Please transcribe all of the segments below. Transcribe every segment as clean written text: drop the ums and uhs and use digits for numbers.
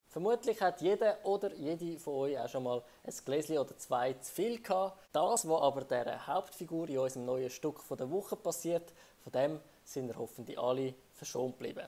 Vermutlich hat jeder oder jede von euch auch schon mal ein Gläschen oder zwei zu viel gehabt. Das, was aber der Hauptfigur in unserem neuen Stück von der Woche passiert, von dem sind wir hoffentlich alle verschont geblieben.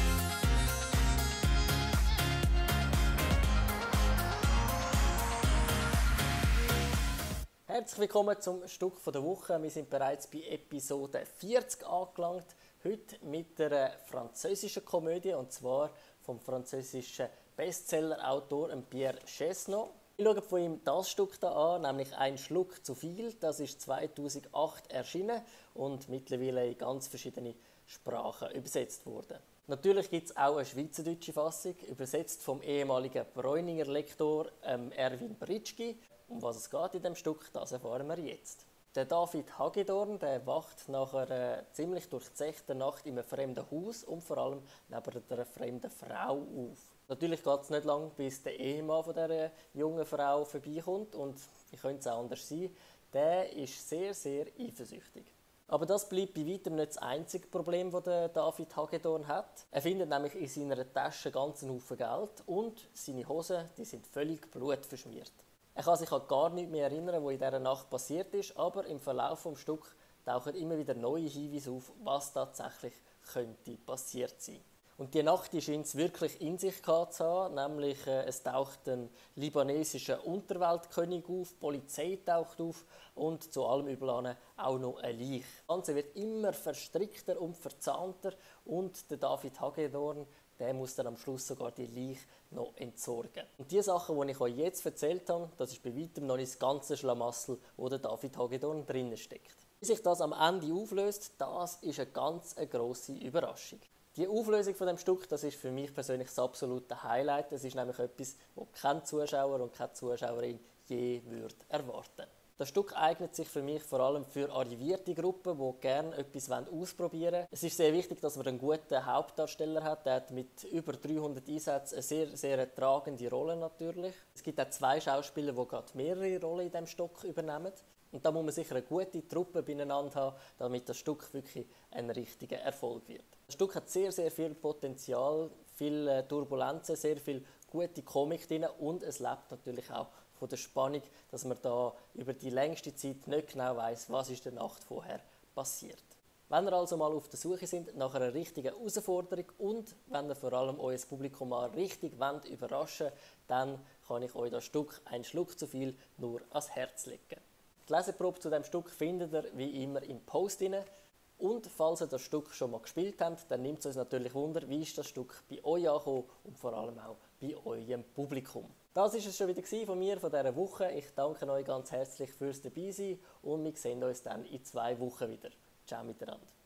Herzlich willkommen zum Stück von der Woche. Wir sind bereits bei Episode 40 angelangt. Heute mit einer französischen Komödie, und zwar vom französischen Bestsellerautor Pierre Chesneau. Wir schauen von ihm das Stück hier an, nämlich «Ein Schluck zu viel». Das ist 2008 erschienen und mittlerweile in ganz verschiedene Sprachen übersetzt worden. Natürlich gibt es auch eine schweizerdeutsche Fassung, übersetzt vom ehemaligen Bräuninger Lektor Erwin Britschgi. Um was es geht in dem Stück, das erfahren wir jetzt. Der David Hagedorn, der wacht nach einer ziemlich durchzechten Nacht in einem fremden Haus und vor allem neben einer fremden Frau auf. Natürlich geht es nicht lange, bis der Ehemann von dieser jungen Frau vorbeikommt, und wie könnte es auch anders sein, der ist sehr, sehr eifersüchtig. Aber das bleibt bei weitem nicht das einzige Problem, das der David Hagedorn hat. Er findet nämlich in seiner Tasche ganz einen Haufen Geld und seine Hosen, die sind völlig blutverschmiert. Er kann sich an gar nichts mehr erinnern, was in dieser Nacht passiert ist, aber im Verlauf des Stücks tauchen immer wieder neue Hinweise auf, was tatsächlich könnte passiert sein. Und die Nacht scheint es wirklich in sich gehabt zu haben, nämlich es taucht ein libanesischer Unterweltkönig auf, die Polizei taucht auf und zu allem Übel auch noch ein Leich. Das Ganze wird immer verstrickter und verzahnter und der David Hagedorn, der muss dann am Schluss sogar die Leiche noch entsorgen. Und die Sachen, die ich euch jetzt erzählt habe, das ist bei weitem noch nicht das ganze Schlamassel, wo der David Hagedorn drinnen steckt. Wie sich das am Ende auflöst, das ist eine ganz grosse Überraschung. Die Auflösung von dem Stück, das ist für mich persönlich das absolute Highlight. Es ist nämlich etwas, das kein Zuschauer und keine Zuschauerin je würde erwarten. Das Stück eignet sich für mich vor allem für arrivierte Gruppen, die gerne etwas ausprobieren wollen. Es ist sehr wichtig, dass man einen guten Hauptdarsteller hat. Der hat mit über 300 Einsätzen eine sehr, sehr tragende Rolle natürlich. Es gibt auch zwei Schauspieler, die gerade mehrere Rollen in diesem Stück übernehmen. Und da muss man sicher eine gute Truppe beieinander haben, damit das Stück wirklich ein richtiger Erfolg wird. Das Stück hat sehr, sehr viel Potenzial, viele Turbulenzen, sehr viel gute Komik drin, und es lebt natürlich auch von der Spannung, dass man da über die längste Zeit nicht genau weiss, was ist der Nacht vorher passiert. Wenn ihr also mal auf der Suche sind nach einer richtigen Herausforderung und wenn ihr vor allem euer Publikum mal richtig überraschen wollt, dann kann ich euch das Stück «Ein Schluck zu viel» nur ans Herz legen. Die Leseprobe zu diesem Stück findet ihr wie immer im Post rein. Und falls ihr das Stück schon mal gespielt habt, dann nimmt es uns natürlich Wunder, wie ist das Stück bei euch angekommen und vor allem auch bei eurem Publikum. Das war es schon wieder von mir, von dieser Woche. Ich danke euch ganz herzlich fürs Dabeisein und wir sehen uns dann in 2 Wochen wieder. Ciao miteinander.